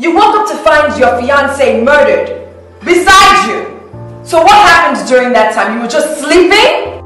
You woke up to find your fiancé murdered beside you. So what happened during that time? You were just sleeping?